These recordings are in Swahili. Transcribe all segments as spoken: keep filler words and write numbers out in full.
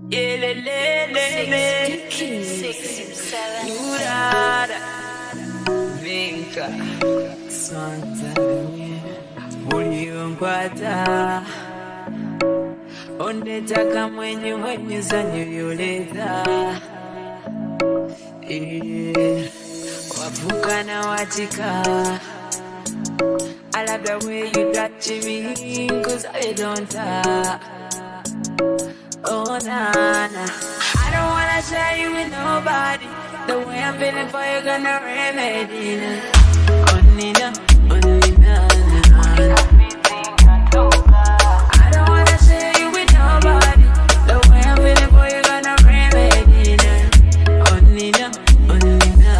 Yeah, le, le, le, le. Nurada. Vinka. Santa. Uliongwata. Ondetaka mwenye mwenye zanyuleta. Yeah. Wavuka na watika. I love the way you touch me, cause I don't talk. Oh, Nana, I don't wanna share you with nobody. The way I'm feeling for you, gonna remedy. Oh, Nina, oh, Nina, I don't wanna share you with nobody. The way I'm feeling for you, gonna remedy. Oh, Nina, oh, Nina,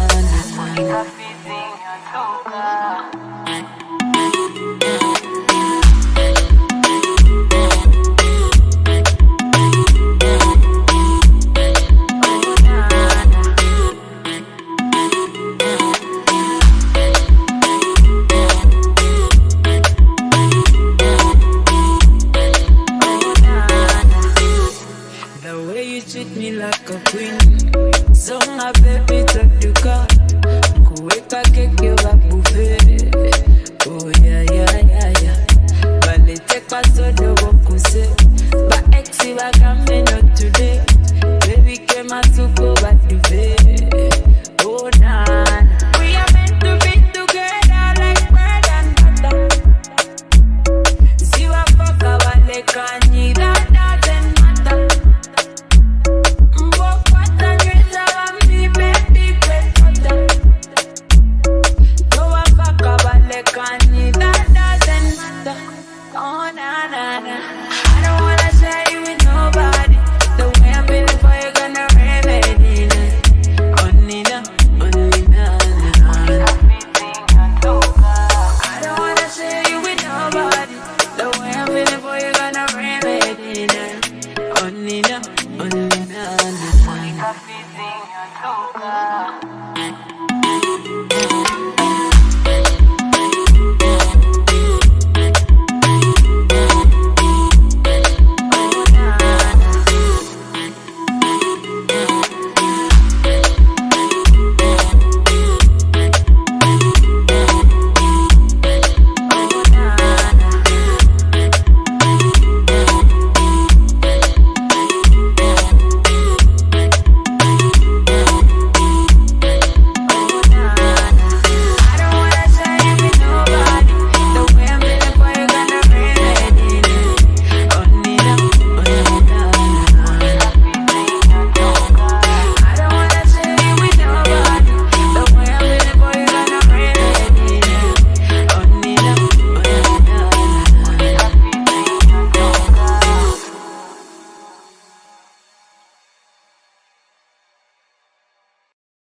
treat me like a queen. So my baby